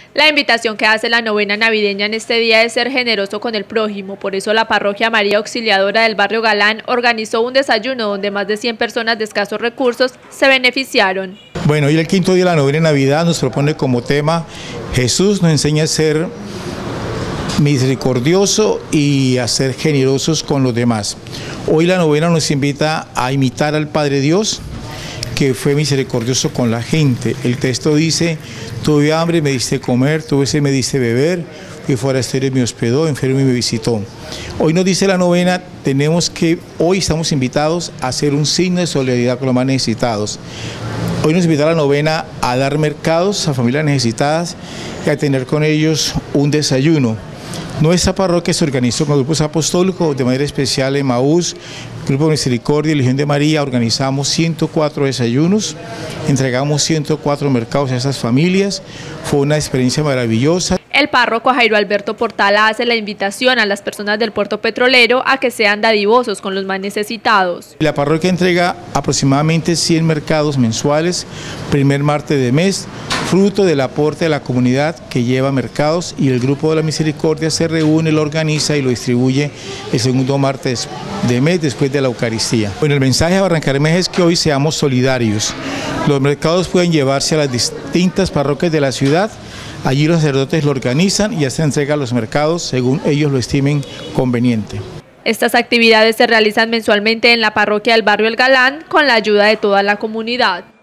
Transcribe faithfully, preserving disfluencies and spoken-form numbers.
La invitación que hace la novena navideña en este día es ser generoso con el prójimo. Por eso la parroquia María Auxiliadora del barrio Galán organizó un desayuno donde más de cien personas de escasos recursos se beneficiaron. Bueno, hoy el quinto día de la novena de Navidad nos propone como tema: Jesús nos enseña a ser misericordioso y a ser generosos con los demás. Hoy la novena nos invita a imitar al Padre Dios, que fue misericordioso con la gente. El texto dice: tuve hambre y me diste comer, tuve sed y me diste beber, fui forastero y me hospedó, enfermo y me visitó. Hoy nos dice la novena, tenemos que, hoy estamos invitados a hacer un signo de solidaridad con los más necesitados. Hoy nos invita la novena a dar mercados a familias necesitadas y a tener con ellos un desayuno. Nuestra parroquia se organizó con grupos apostólicos, de manera especial Emaús, Grupo de Misericordia y Legión de María. Organizamos ciento cuatro desayunos, entregamos ciento cuatro mercados a esas familias. Fue una experiencia maravillosa. El párroco Jairo Alberto Portala hace la invitación a las personas del puerto petrolero a que sean dadivosos con los más necesitados. La parroquia entrega aproximadamente cien mercados mensuales, primer martes de mes, fruto del aporte de la comunidad que lleva mercados, y el Grupo de la Misericordia se reúne, lo organiza y lo distribuye el segundo martes de mes después de la Eucaristía. Bueno, el mensaje de Barrancabermeja es que hoy seamos solidarios. Los mercados pueden llevarse a las distintas parroquias de la ciudad. Allí los sacerdotes lo organizan y hacen entrega a los mercados según ellos lo estimen conveniente. Estas actividades se realizan mensualmente en la parroquia del barrio El Galán con la ayuda de toda la comunidad.